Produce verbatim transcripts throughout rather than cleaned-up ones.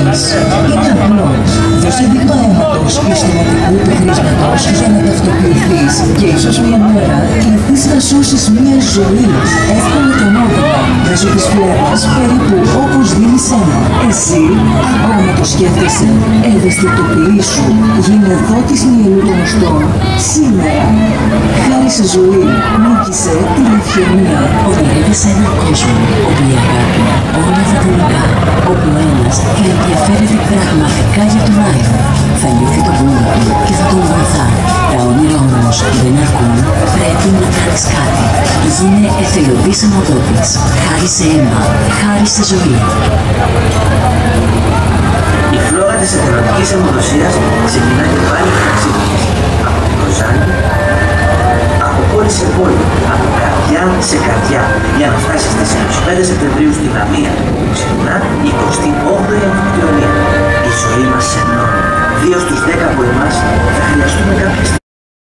ζωής. Είναι απλό. Δώσε δείγμα αίματος πιστηματικού πυθρίσματος για να ταυτοποιηθείς και ίσως μια μέρα κληθείς να σώσεις μια ζωή εύκολα και ανώδυνα μέσω της φλέβας περίπου όπως δίνεις αίμα. Εσύ ακόμα το σκέφτεσαι. Ευαισθητοποιήσου. Γίνε δότης μυελού των οστών. Σήμερα. Χάρη σε ζωή νίκησε τη λιθιονία. Ονειρεύεσαι έναν κόσμο όπου η αγάπη όλα θα τελικά, όπου ένας θα ενδιαφέρεται πραγματικά για τον άλλον, θα νιώθει τον πόνο του και θα τον βοηθά. Τα όνειρα όμως δεν αρκούν, πρέπει να κάνεις κάτι. Γίνε εθελοντής αιμοδότης. Χάρη σε αίμα, χάρη σε ζωή. Η φλόγα της εθελοντικής αιμοδοσίας ξεκινά και πάλι ταξίδι της. Από την Κοζάνη, από πόλη σε πόλη, από καρδιά σε καρδιά, για να φτάσει στις είκοσι πέντε Σεπτεμβρίου στη Λαμία, που ξεκινά η εικοστή όγδοη Αμφικτιονία. Η ζωή μας ενώνει. Δύο στους δέκα από εμάς θα χρειαστούμε κάποια στιγμή.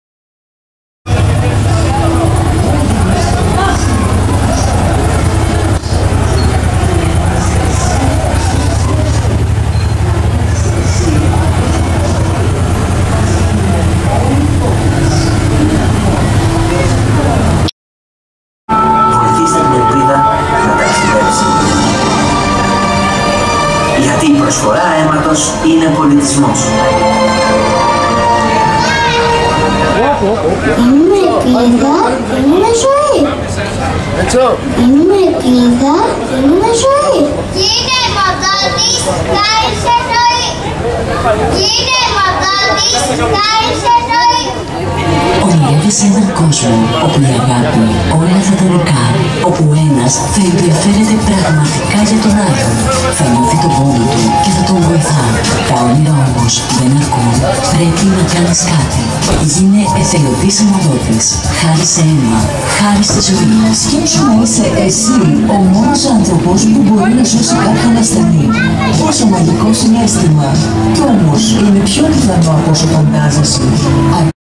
Γιατί η προσφορά αίματος είναι πολιτισμός. Είμαι κλίδα, είναι ζωή. Είμαι κλίδα, είναι ζωή. Γίνε αιμοδότης, χάρη σε ζωή. Γίνε αιμοδότης, χάρη σε ζωή. Ονειρεύεσαι έναν κόσμο όπου η αγάπη όλα θα τελικά, όπου ένας θα ενδιαφέρεται πραγματικά για τον άλλον, θα νιώθει τον πόνο του και θα τον βοηθά. Τα όνειρα όμως δεν αρκούν, πρέπει να κάνεις κάτι. Γίνε εθελοντής αιμοδότης. Χάρη σε αίμα, χάρη στη ζωή. Σκέψου να είσαι εσύ ο μόνος άνθρωπος που μπορεί να σώσει κάποιον ασθενή. Πόσο μαγικό συναίσθημα. Κι όμως είναι πιο πιθανό από όσο φαντάζεσαι.